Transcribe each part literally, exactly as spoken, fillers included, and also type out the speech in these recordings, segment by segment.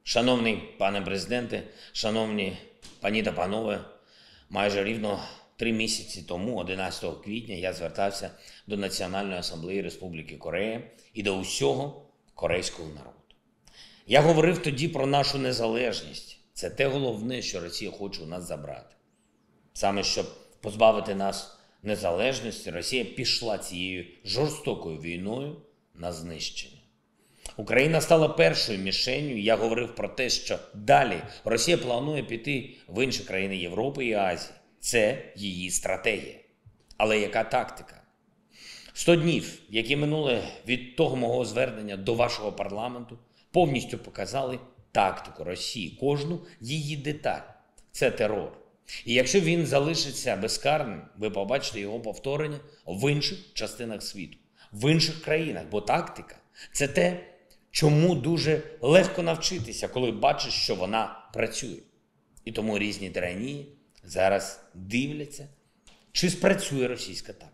Шановний пане президенте, шановні пані та панове, майже рівно три місяці тому, одинадцятого квітня, я звертався до Національної асамблеї Республіки Корея і до усього корейського народу. Я говорив тоді про нашу незалежність. Це те головне, що Росія хоче у нас забрати. Саме щоб позбавити нас незалежності, Росія пішла цією жорстокою війною на знищення. Україна стала першою мішенню, і я говорив про те, що далі Росія планує піти в інші країни Європи і Азії. Це її стратегія. Але яка тактика? сто днів, які минули від того мого звернення до вашого парламенту, повністю показали тактику Росії, кожну її деталь. Це терор. І якщо він залишиться безкарним, ви побачите його повторення в інших частинах світу, в інших країнах. Бо тактика – це те, чому дуже легко навчитися, коли бачиш, що вона працює. І тому різні тиранії зараз дивляться, чи спрацює російська тактика.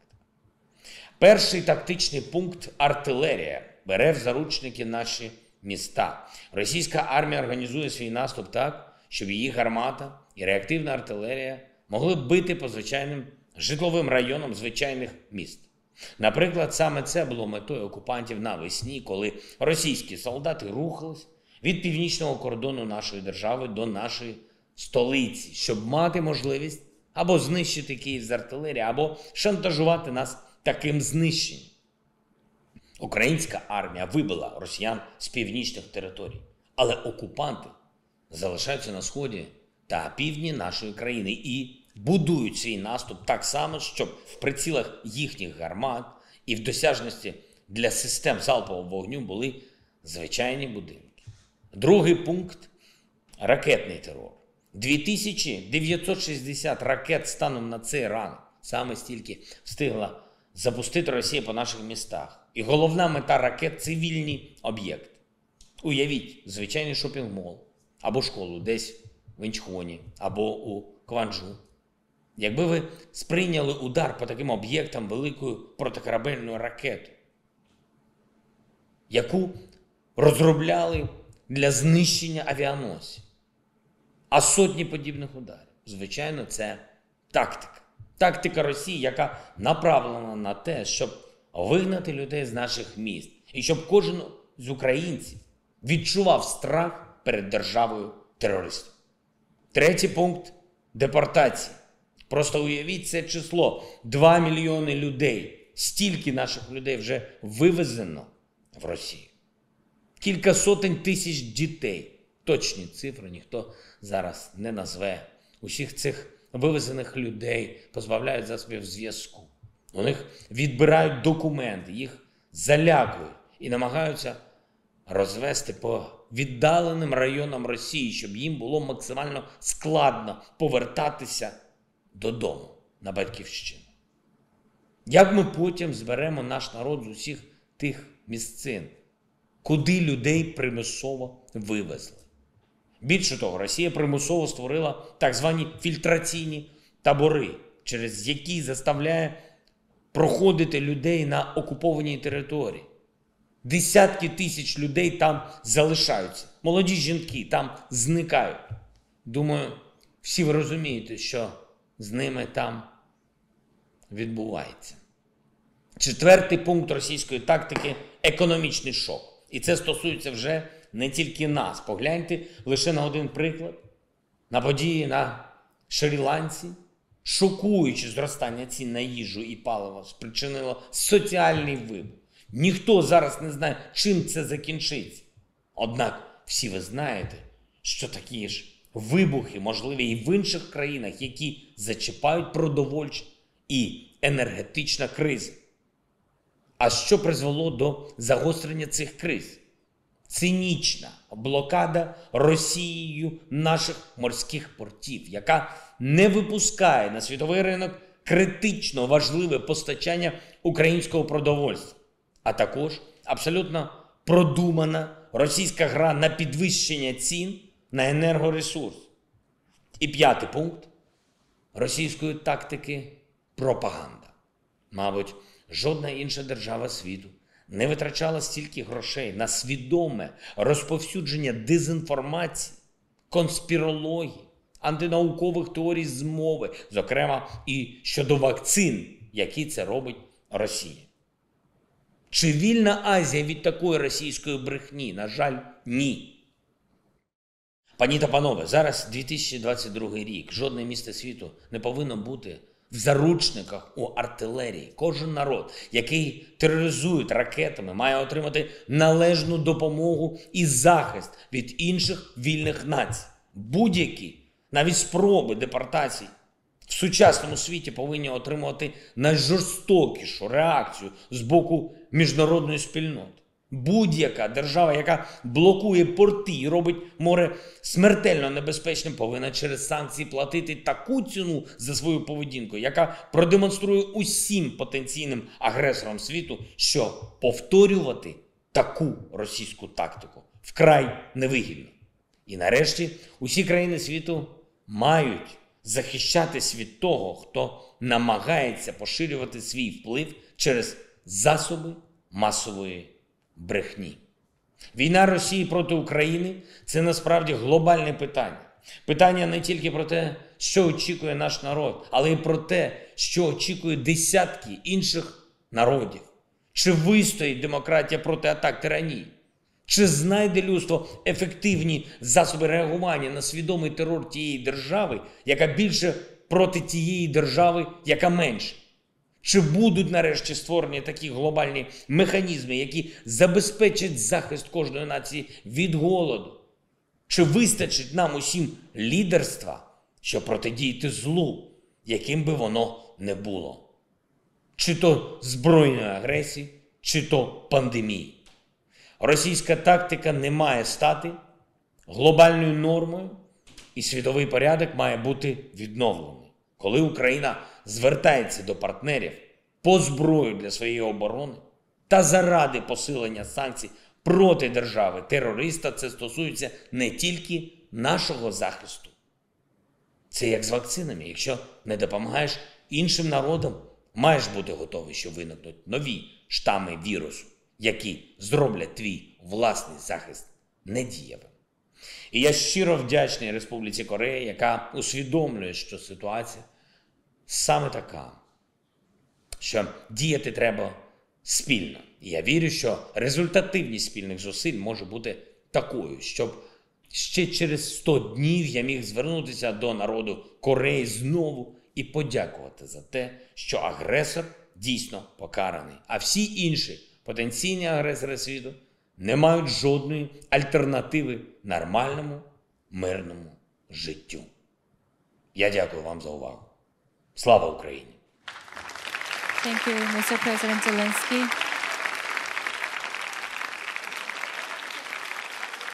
Перший тактичний пункт – артилерія. Бере в заручники наші міста. Російська армія організує свій наступ так, щоб її гармата і реактивна артилерія могли бити по звичайним житловим районам звичайних міст. Наприклад, саме це було метою окупантів навесні, коли російські солдати рухались від північного кордону нашої держави до нашої столиці, щоб мати можливість або знищити Київ з артилерії, або шантажувати нас таким знищенням. Українська армія вибила росіян з північних територій, але окупанти залишаються на сході та півдні нашої країни і будують свій наступ так само, щоб в прицілах їхніх гармат і в досяжності для систем залпового вогню були звичайні будинки. Другий пункт – ракетний терор. дві тисячі дев'ятсот шістдесят ракет станом на цей ранок, саме стільки встигла запустити Росія по наших містах. І головна мета ракет – цивільні об'єкти. Уявіть, звичайний шопінг-мол або школу десь в Інчхоні або у Кванджу. Якби ви сприйняли удар по таким об'єктам великою протикорабельною ракетою, яку розробляли для знищення авіаносців, а сотні подібних ударів, звичайно, це тактика. Тактика Росії, яка направлена на те, щоб вигнати людей з наших міст. І щоб кожен з українців відчував страх перед державою терористів. Третій пункт – депортації. Просто уявіть це число. Два мільйони людей. Стільки наших людей вже вивезено в Росію. Кілька сотень тисяч дітей. Точні цифри ніхто зараз не назве. Усіх цих вивезених людей позбавляють засобів зв'язку. У них відбирають документи, їх залякують і намагаються розвести по віддаленим районам Росії, щоб їм було максимально складно повертатися додому, на батьківщину. Як ми потім зберемо наш народ з усіх тих місцин, куди людей примусово вивезли? Більше того, Росія примусово створила так звані фільтраційні табори, через які заставляє проходити людей на окупованій території. Десятки тисяч людей там залишаються. Молоді жінки там зникають. Думаю, всі ви розумієте, що з ними там відбувається. Четвертий пункт російської тактики – економічний шок. І це стосується вже не тільки нас. Погляньте лише на один приклад. На події на Шрі-Ланці, шокуюче зростання цін на їжу і паливо, спричинило соціальний вибух. Ніхто зараз не знає, чим це закінчиться. Однак всі ви знаєте, що такі ж вибухи можливі і в інших країнах, які зачіпають продовольчі і енергетична криза. А що призвело до загострення цих криз? Цинічна блокада Росією наших морських портів, яка не випускає на світовий ринок критично важливе постачання українського продовольства, а також абсолютно продумана російська гра на підвищення цін на енергоресурс. І п'ятий пункт російської тактики – пропаганда. Мабуть, жодна інша держава світу не витрачала стільки грошей на свідоме розповсюдження дезінформації, конспірології, антинаукових теорій змови, зокрема і щодо вакцин, які це робить Росія. Чи вільна Азія від такої російської брехні? На жаль, ні. Пані та панове, зараз дві тисячі двадцять другий рік. Жодне місто світу не повинно бути в заручниках у артилерії. Кожен народ, який тероризують ракетами, має отримати належну допомогу і захист від інших вільних націй. Будь-які, навіть спроби депортацій в сучасному світі повинні отримувати найжорстокішу реакцію з боку міжнародної спільноти. Будь-яка держава, яка блокує порти і робить море смертельно небезпечним, повинна через санкції платити таку ціну за свою поведінку, яка продемонструє усім потенційним агресорам світу, що повторювати таку російську тактику вкрай невигідно. І нарешті усі країни світу мають захищатись від того, хто намагається поширювати свій вплив через засоби масової брехні. Війна Росії проти України – це насправді глобальне питання. Питання не тільки про те, що очікує наш народ, але й про те, що очікує десятки інших народів. Чи вистоїть демократія проти атак тиранії? Чи знайде людство ефективні засоби реагування на свідомий терор тієї держави, яка більше проти тієї держави, яка менше? Чи будуть нарешті створені такі глобальні механізми, які забезпечать захист кожної нації від голоду? Чи вистачить нам усім лідерства, щоб протидіяти злу, яким би воно не було? Чи то збройної агресії, чи то пандемії? Російська тактика не має стати глобальною нормою, і світовий порядок має бути відновлений. Коли Україна звертається до партнерів по зброю для своєї оборони та заради посилення санкцій проти держави-терориста, це стосується не тільки нашого захисту. Це як з вакцинами. Якщо не допомагаєш іншим народам, маєш бути готовий, що виникнуть нові штами вірусу, які зроблять твій власний захист недієвим. І я щиро вдячний Республіці Корея, яка усвідомлює, що ситуація саме така, що діяти треба спільно. І я вірю, що результативність спільних зусиль може бути такою, щоб ще через сто днів я міг звернутися до народу Кореї знову і подякувати за те, що агресор дійсно покараний, а всі інші потенційні агресори світу не мають жодної альтернативи нормальному, мирному життю. Я дякую вам за увагу. Слава Україні! Thank you, Mister President Zelensky.